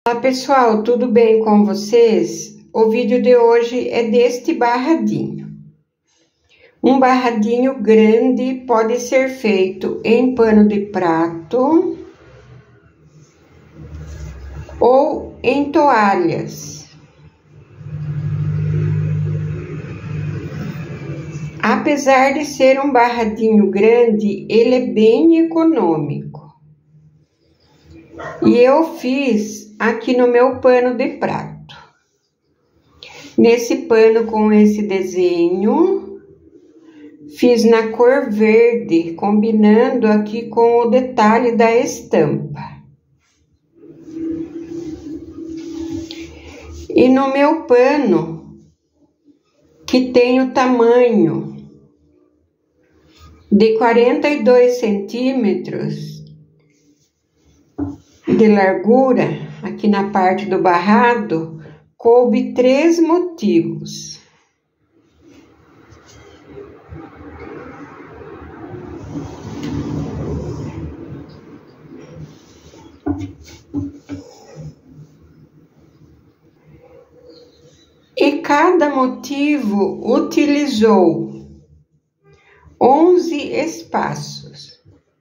Olá pessoal, tudo bem com vocês? O vídeo de hoje é deste barradinho. Um barradinho grande pode ser feito em pano de prato ou em toalhas. Apesar de ser um barradinho grande, ele é bem econômico. E eu fiz aqui no meu pano de prato. Nesse pano com esse desenho, fiz na cor verde, combinando aqui com o detalhe da estampa. E no meu pano, que tem o tamanho de 42 centímetros de largura, aqui na parte do barrado, coube 3 motivos. E cada motivo utilizou 11 espaços.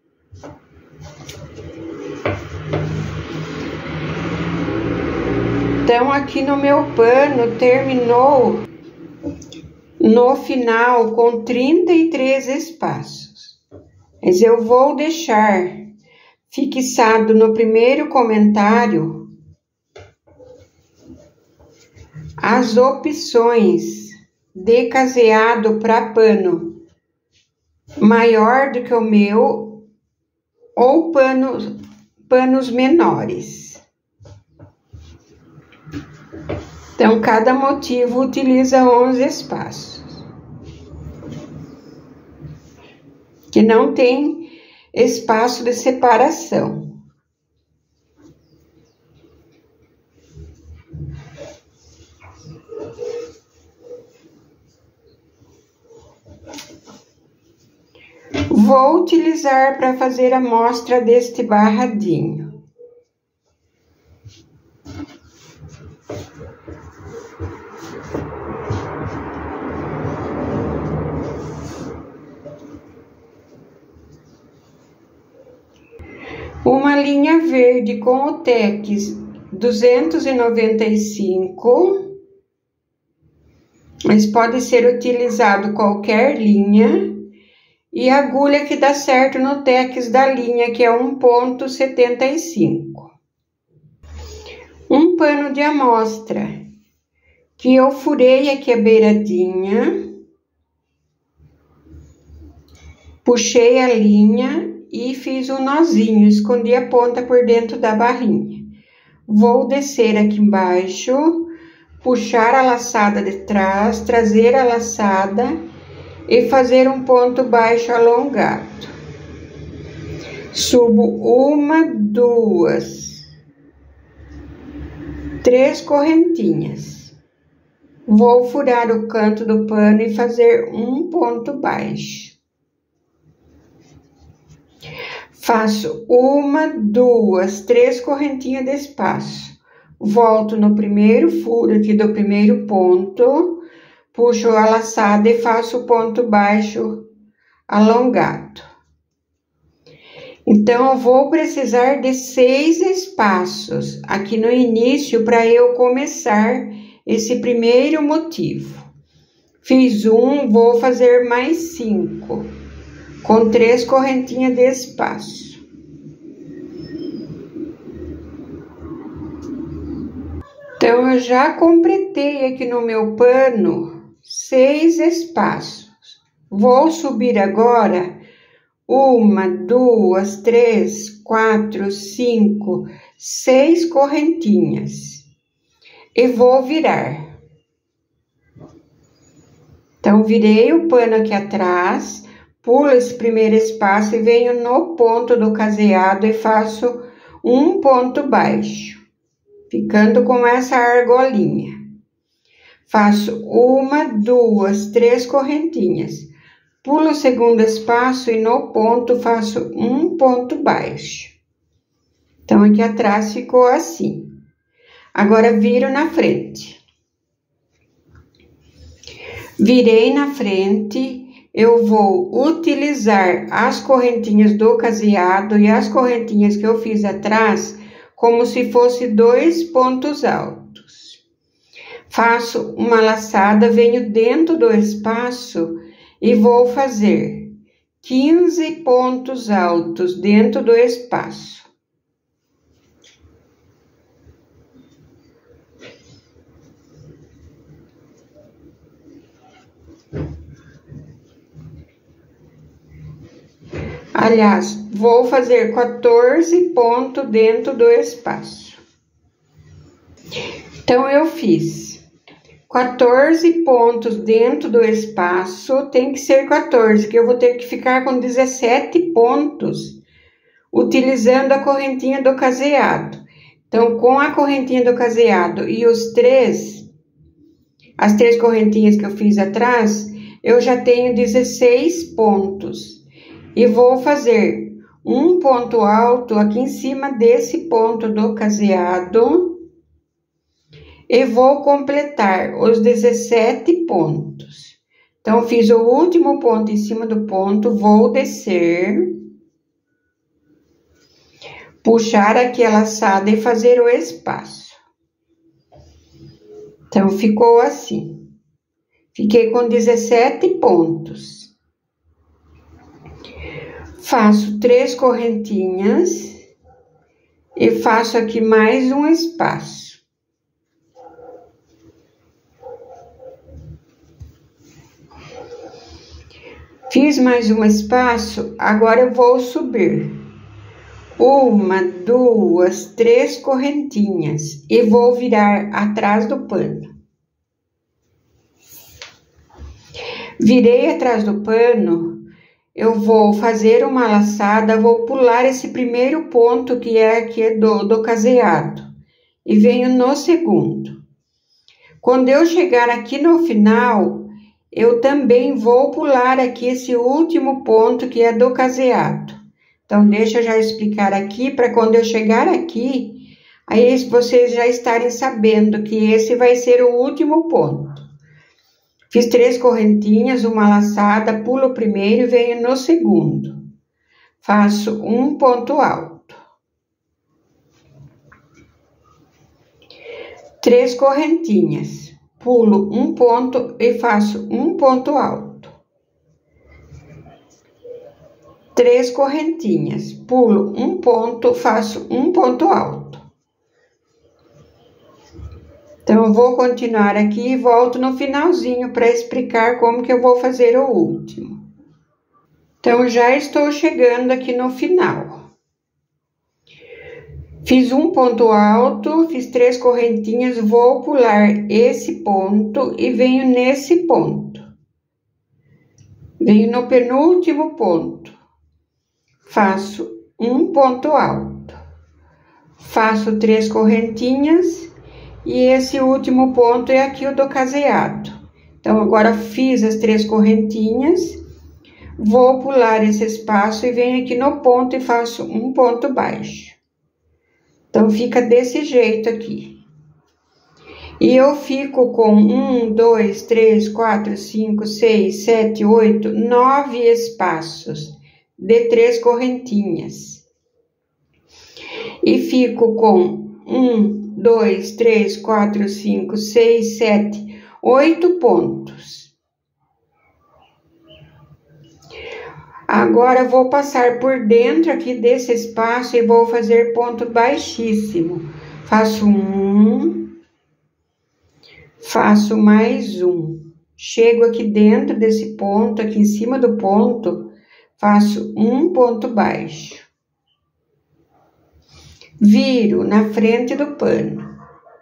Então, aqui no meu pano, terminou no final com 33 espaços. Mas eu vou deixar fixado no primeiro comentário as opções de caseado para pano maior do que o meu ou panos menores. Então, cada motivo utiliza 11 espaços. Que não tem espaço de separação. Vou utilizar para fazer a amostra deste barradinho. Uma linha verde com o Tex 295, mas pode ser utilizado qualquer linha, e a agulha que dá certo no Tex da linha, que é 1,75. Um pano de amostra, que eu furei aqui a beiradinha, puxei a linha e fiz um nozinho, escondi a ponta por dentro da barrinha. Vou descer aqui embaixo, puxar a laçada de trás, trazer a laçada e fazer um ponto baixo alongado. Subo 1, 2, 3 correntinhas. Vou furar o canto do pano e fazer um ponto baixo. Faço 1, 2, 3 correntinhas de espaço. Volto no primeiro furo aqui do primeiro ponto, puxo a laçada e faço o ponto baixo alongado. Então, eu vou precisar de 6 espaços aqui no início para eu começar esse primeiro motivo. Fiz um, vou fazer mais 5. Com 3 correntinhas de espaço. Então, eu já completei aqui no meu pano 6 espaços. Vou subir agora 1, 2, 3, 4, 5, 6 correntinhas. E vou virar. Então, virei o pano aqui atrás. Pulo esse primeiro espaço e venho no ponto do caseado e faço um ponto baixo, ficando com essa argolinha. Faço 1, 2, 3 correntinhas. Pulo o segundo espaço e no ponto faço um ponto baixo. Então, aqui atrás ficou assim. Agora viro na frente. Virei na frente, eu vou utilizar as correntinhas do caseado e as correntinhas que eu fiz atrás como se fosse 2 pontos altos. Faço uma laçada, venho dentro do espaço e vou fazer 15 pontos altos dentro do espaço. Aliás, vou fazer 14 pontos dentro do espaço. Então, eu fiz 14 pontos dentro do espaço, tem que ser 14, que eu vou ter que ficar com 17 pontos, utilizando a correntinha do caseado. Então, com a correntinha do caseado e as três correntinhas que eu fiz atrás, eu já tenho 16 pontos. E vou fazer um ponto alto aqui em cima desse ponto do caseado e vou completar os 17 pontos. Então, fiz o último ponto em cima do ponto, vou descer, puxar aqui a laçada e fazer o espaço. Então, ficou assim. Fiquei com 17 pontos. Faço 3 correntinhas e faço aqui mais um espaço. Fiz mais um espaço, agora eu vou subir 1, 2, 3 correntinhas e vou virar atrás do pano. Virei atrás do pano. Eu vou fazer uma laçada, vou pular esse primeiro ponto que é aqui do caseado e venho no segundo. Quando eu chegar aqui no final, eu também vou pular aqui esse último ponto que é do caseado. Então, deixa eu já explicar aqui, para quando eu chegar aqui, aí vocês já estarem sabendo que esse vai ser o último ponto. Fiz 3 correntinhas, uma laçada, pulo o primeiro e venho no segundo. Faço um ponto alto. 3 correntinhas, pulo um ponto e faço um ponto alto. 3 correntinhas, pulo um ponto, faço um ponto alto. Então, eu vou continuar aqui e volto no finalzinho para explicar como que eu vou fazer o último. Então, já estou chegando aqui no final. Fiz um ponto alto, fiz 3 correntinhas, vou pular esse ponto e venho nesse ponto. Venho no penúltimo ponto. Faço um ponto alto. Faço 3 correntinhas. E esse último ponto é aqui o do caseado. Então, agora fiz as 3 correntinhas, vou pular esse espaço e venho aqui no ponto e faço um ponto baixo. Então, fica desse jeito aqui. E eu fico com 1, 2, 3, 4, 5, 6, 7, 8, 9 espaços de 3 correntinhas. E fico com 1, 2, 3, 4, 5, 6, 7, 8 pontos. Agora, vou passar por dentro aqui desse espaço e vou fazer ponto baixíssimo. Faço um, faço mais um. Chego aqui dentro desse ponto, aqui em cima do ponto, faço um ponto baixo. Viro na frente do pano.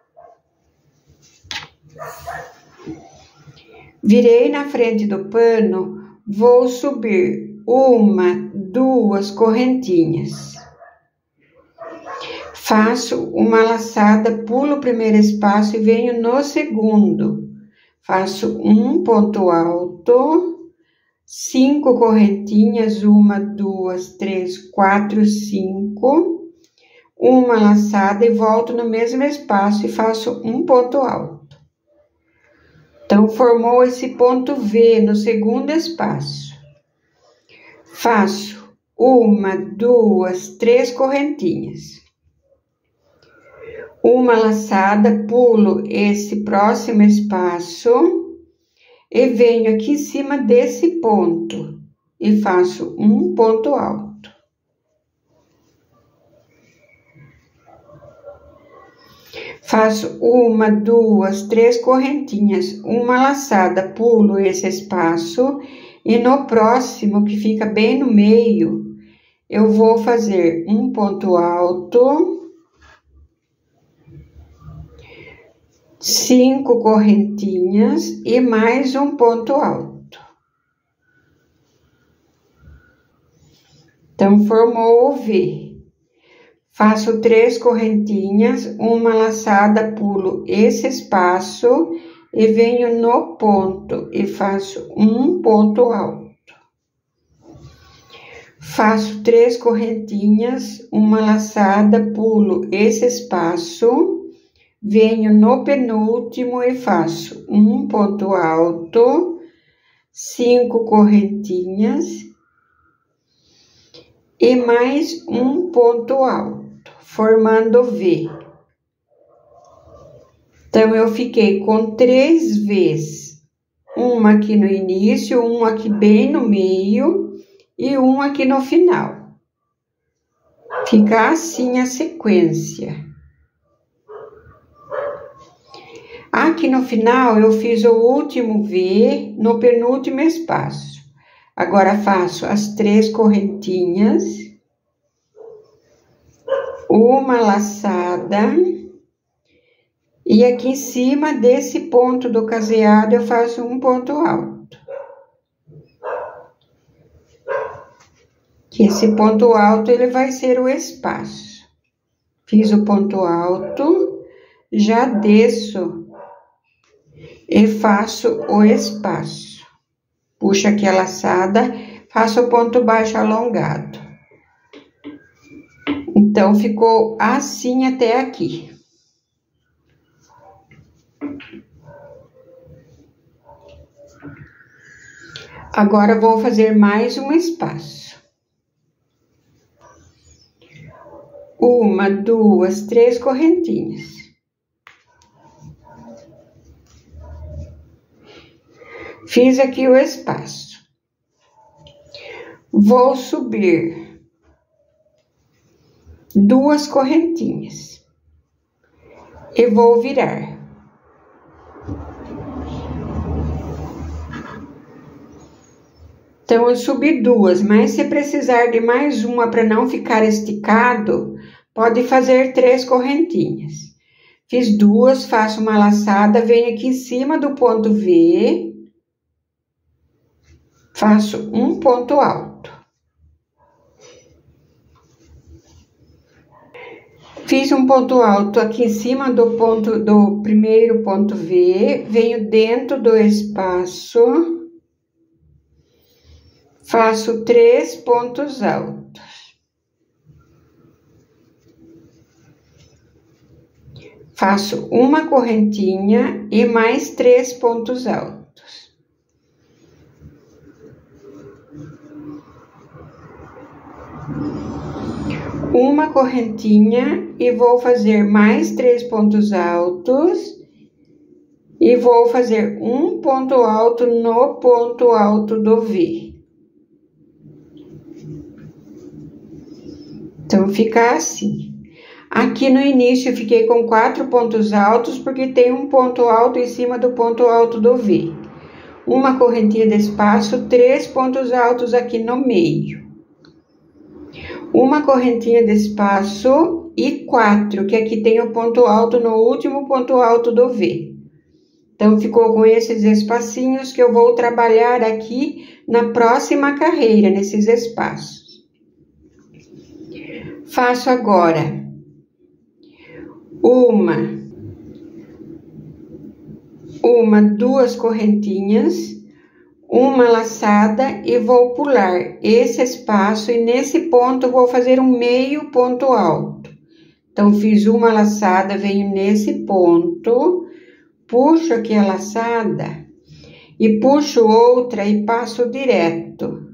Virei na frente do pano, vou subir 1, 2 correntinhas. Faço uma laçada, pulo o primeiro espaço e venho no segundo. Faço um ponto alto, 5 correntinhas, 1, 2, 3, 4, 5. uma laçada e volto no mesmo espaço e faço um ponto alto. Então, formou esse ponto V no segundo espaço. Faço uma, duas, três correntinhas. Uma laçada, pulo esse próximo espaço e venho aqui em cima desse ponto e faço um ponto alto. Faço uma, duas, três correntinhas, uma laçada, pulo esse espaço e no próximo, que fica bem no meio, eu vou fazer um ponto alto, 5 correntinhas e mais um ponto alto. Então, formou o V. Faço 3 correntinhas, uma laçada, pulo esse espaço e venho no ponto e faço um ponto alto. Faço 3 correntinhas, uma laçada, pulo esse espaço, venho no penúltimo e faço um ponto alto, 5 correntinhas e mais um ponto alto, formando V. Então, eu fiquei com 3 Vs, uma aqui no início, um aqui bem no meio e um aqui no final. Fica assim a sequência. Aqui no final, eu fiz o último V no penúltimo espaço. Agora, faço as 3 correntinhas, uma laçada, e aqui em cima desse ponto do caseado, eu faço um ponto alto. Que esse ponto alto, ele vai ser o espaço. Fiz o ponto alto, já desço e faço o espaço. Puxo aqui a laçada, faço o ponto baixo alongado. Então, ficou assim até aqui. Agora, vou fazer mais um espaço. Uma, duas, 3 correntinhas. Fiz aqui o espaço. Vou subir 2 correntinhas e vou virar. Então, eu subi 2, mas se precisar de mais uma para não ficar esticado, pode fazer 3 correntinhas. Fiz 2, faço uma laçada, venho aqui em cima do ponto V, faço um ponto alto. Fiz um ponto alto aqui em cima do primeiro ponto V, venho dentro do espaço, faço 3 pontos altos. Faço uma correntinha e mais 3 pontos altos. Uma correntinha e vou fazer mais 3 pontos altos e vou fazer um ponto alto no ponto alto do V. Então, fica assim. Aqui no início, eu fiquei com 4 pontos altos, porque tem um ponto alto em cima do ponto alto do V. Uma correntinha de espaço, 3 pontos altos aqui no meio. Uma correntinha de espaço e 4, que aqui tem o ponto alto no último ponto alto do V. Então, ficou com esses espacinhos que eu vou trabalhar aqui na próxima carreira, nesses espaços. Faço agora uma, 2 correntinhas, uma laçada e vou pular esse espaço e nesse ponto vou fazer um meio ponto alto. Então, fiz uma laçada, venho nesse ponto, puxo aqui a laçada e puxo outra e passo direto.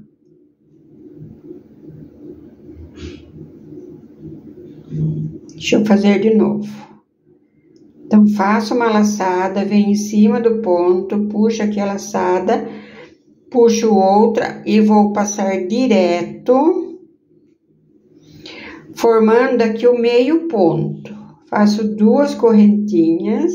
Deixa eu fazer de novo. Então, faço uma laçada, venho em cima do ponto, puxo aqui a laçada, puxo outra e vou passar direto, formando aqui o meio ponto. Faço 2 correntinhas,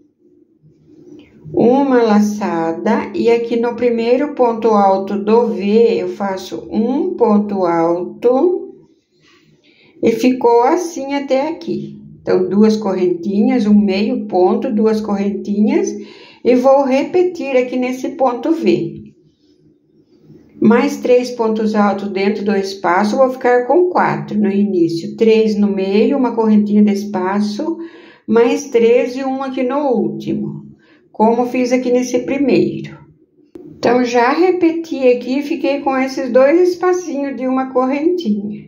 uma laçada, e aqui no primeiro ponto alto do V, eu faço um ponto alto, e ficou assim até aqui. Então, 2 correntinhas, um meio ponto, 2 correntinhas, e vou repetir aqui nesse ponto V. Mais 3 pontos altos dentro do espaço, vou ficar com 4 no início. 3 no meio, uma correntinha de espaço, mais 3 e um aqui no último, como fiz aqui nesse primeiro. Então, já repeti aqui, fiquei com esses 2 espacinhos de uma correntinha.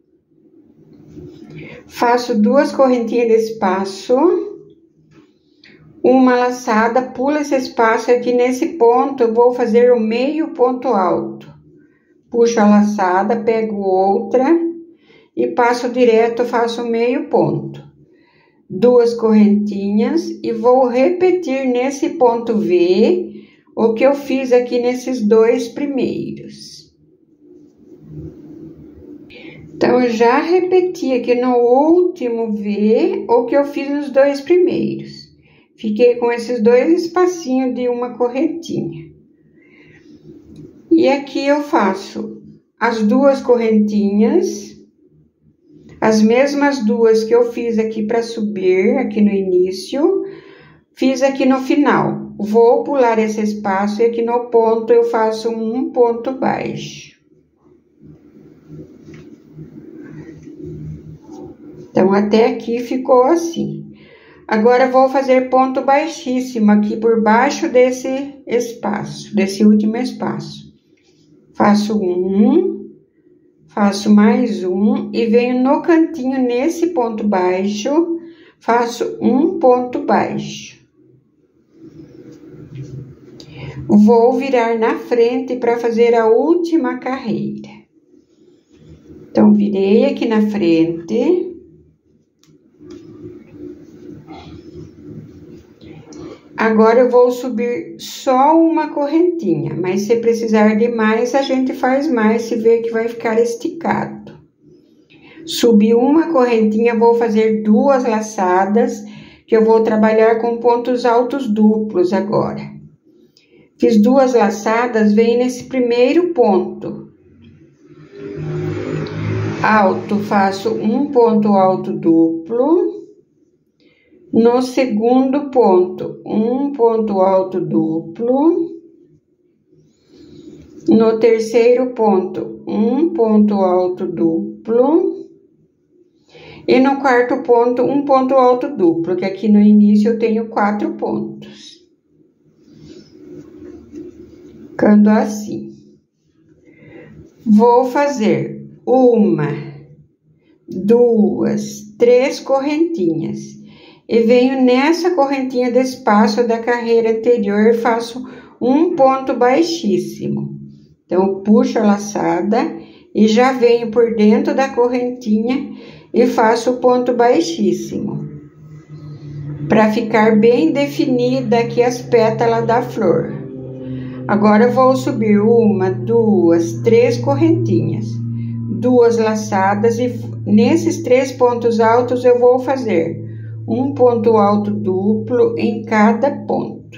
Faço 2 correntinhas de espaço, uma laçada, pulo esse espaço aqui nesse ponto, eu vou fazer o meio ponto alto. Puxo a laçada, pego outra e passo direto, faço meio ponto. 2 correntinhas e vou repetir nesse ponto V o que eu fiz aqui nesses 2 primeiros. Então, eu já repeti aqui no último V o que eu fiz nos 2 primeiros. Fiquei com esses 2 espacinhos de uma correntinha. E aqui eu faço as 2 correntinhas, as mesmas 2 que eu fiz aqui para subir, aqui no início, fiz aqui no final. Vou pular esse espaço e aqui no ponto eu faço um ponto baixo. Então, até aqui ficou assim. Agora, vou fazer ponto baixíssimo aqui por baixo desse espaço, desse último espaço. Faço um, faço mais um e venho no cantinho nesse ponto baixo, faço um ponto baixo. Vou virar na frente para fazer a última carreira. Então, virei aqui na frente. Agora, eu vou subir só uma correntinha, mas se precisar de mais, a gente faz mais, se vê que vai ficar esticado. Subi uma correntinha, vou fazer 2 laçadas, que eu vou trabalhar com pontos altos duplos agora. Fiz 2 laçadas, venho nesse primeiro ponto alto, faço um ponto alto duplo. No segundo ponto, um ponto alto duplo. No terceiro ponto, um ponto alto duplo. E no quarto ponto, um ponto alto duplo, que aqui no início eu tenho 4 pontos. Ficando assim. Vou fazer 1, 2, 3 correntinhas. E venho nessa correntinha de espaço da carreira anterior e faço um ponto baixíssimo. Então, eu puxo a laçada e já venho por dentro da correntinha e faço o ponto baixíssimo. Para ficar bem definida aqui as pétalas da flor. Agora, eu vou subir 1, 2, 3 correntinhas. 2 laçadas e nesses 3 pontos altos eu vou fazer um ponto alto duplo em cada ponto.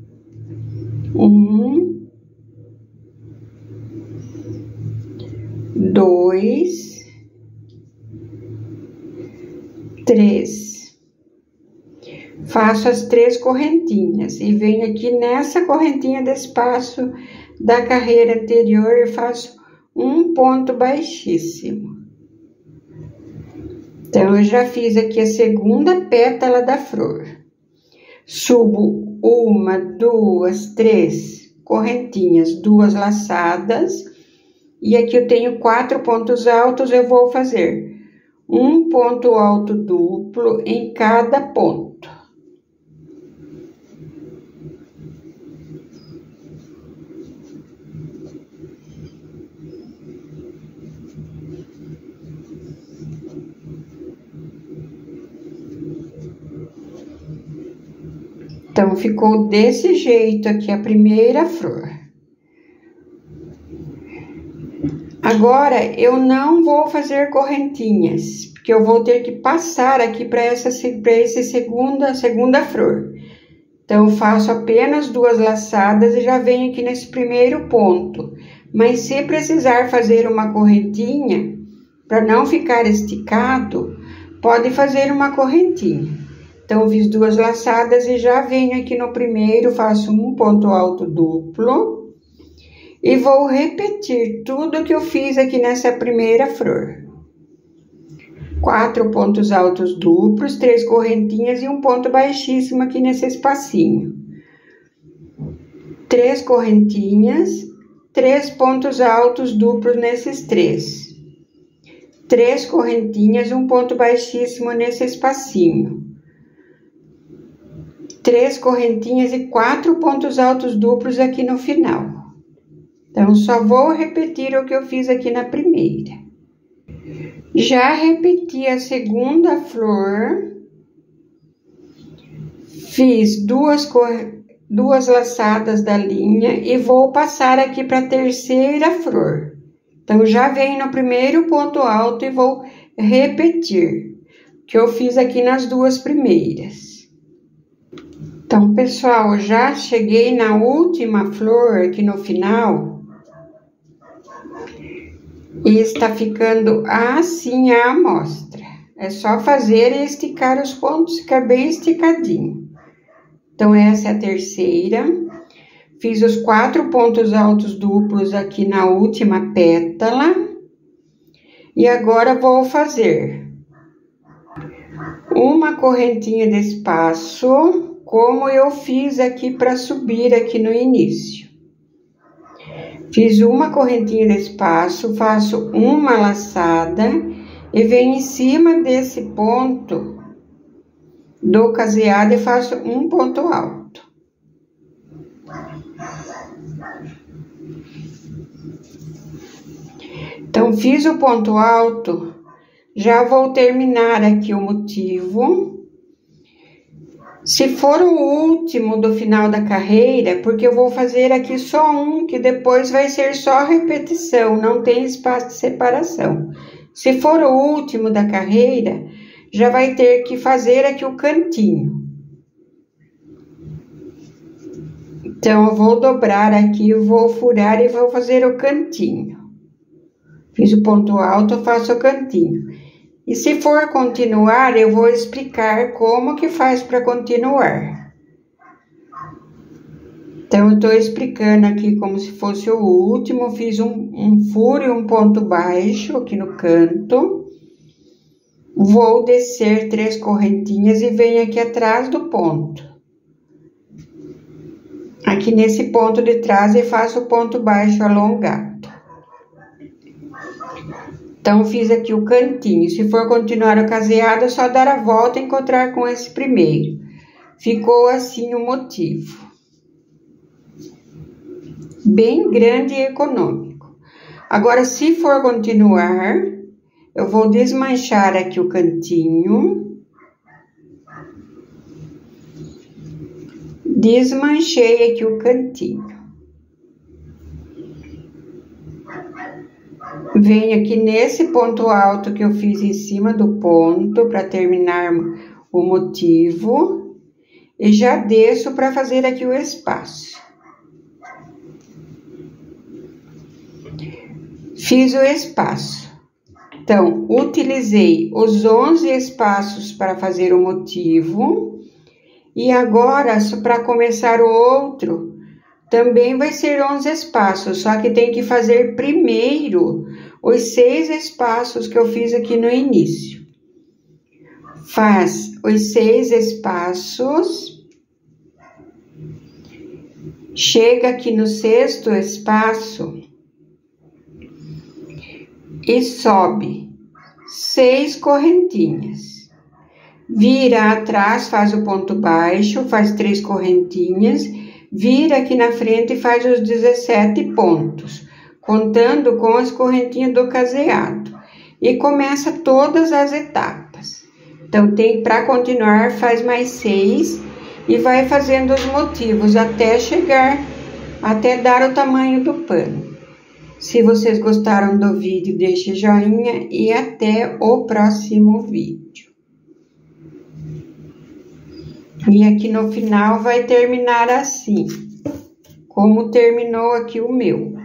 1, 2, 3. Faço as 3 correntinhas e venho aqui nessa correntinha de espaço da carreira anterior e faço um ponto baixíssimo. Então, eu já fiz aqui a segunda pétala da flor. Subo 1, 2, 3 correntinhas, 2 laçadas. E aqui eu tenho 4 pontos altos, eu vou fazer um ponto alto duplo em cada ponto. Então, ficou desse jeito aqui a primeira flor. Agora, eu não vou fazer correntinhas, porque eu vou ter que passar aqui para essa segunda flor. Então, eu faço apenas 2 laçadas e já venho aqui nesse primeiro ponto. Mas se precisar fazer uma correntinha, para não ficar esticado, pode fazer uma correntinha. Então, eu fiz 2 laçadas e já venho aqui no primeiro, faço um ponto alto duplo. E vou repetir tudo que eu fiz aqui nessa primeira flor. 4 pontos altos duplos, 3 correntinhas e um ponto baixíssimo aqui nesse espacinho. 3 correntinhas, 3 pontos altos duplos nesses 3. 3 correntinhas, um ponto baixíssimo nesse espacinho. 3 correntinhas e 4 pontos altos duplos aqui no final. Então, só vou repetir o que eu fiz aqui na primeira. Já repeti a segunda flor. Fiz 2 laçadas da linha e vou passar aqui para a terceira flor. Então, já venho no primeiro ponto alto e vou repetir o que eu fiz aqui nas 2 primeiras. Então, pessoal, já cheguei na última flor aqui no final. E está ficando assim a amostra. É só fazer e esticar os pontos, ficar bem esticadinho. Então, essa é a terceira. Fiz os 4 pontos altos duplos aqui na última pétala. E agora vou fazer uma correntinha de espaço, como eu fiz aqui para subir aqui no início. Fiz uma correntinha de espaço, faço uma laçada e venho em cima desse ponto do caseado e faço um ponto alto. Então, fiz o ponto alto, já vou terminar aqui o motivo. Se for o último do final da carreira, porque eu vou fazer aqui só um, que depois vai ser só repetição, não tem espaço de separação. Se for o último da carreira, já vai ter que fazer aqui o cantinho. Então, eu vou dobrar aqui, eu vou furar e vou fazer o cantinho. Fiz o ponto alto, eu faço o cantinho. E se for continuar, eu vou explicar como que faz para continuar. Então, eu tô explicando aqui como se fosse o último. Fiz um furo e um ponto baixo aqui no canto. Vou descer 3 correntinhas e venho aqui atrás do ponto. Aqui nesse ponto de trás, eu faço o ponto baixo alongado. Então, fiz aqui o cantinho. Se for continuar o caseado, é só dar a volta e encontrar com esse primeiro. Ficou assim o motivo. Bem grande e econômico. Agora, se for continuar, eu vou desmanchar aqui o cantinho. Desmanchei aqui o cantinho. Venho aqui nesse ponto alto que eu fiz em cima do ponto, para terminar o motivo. E já desço para fazer aqui o espaço. Fiz o espaço. Então, utilizei os 11 espaços para fazer o motivo. E agora, para começar o outro, também vai ser 11 espaços, só que tem que fazer primeiro os 6 espaços que eu fiz aqui no início. Faz os 6 espaços, chega aqui no 6º espaço e sobe 6 correntinhas. Vira atrás, faz o ponto baixo, faz 3 correntinhas, vira aqui na frente e faz os 17 pontos, contando com as correntinhas do caseado. E começa todas as etapas. Então, para continuar, faz mais 6 e vai fazendo os motivos até dar o tamanho do pano. Se vocês gostaram do vídeo, deixe joinha e até o próximo vídeo. E aqui no final vai terminar assim, como terminou aqui o meu.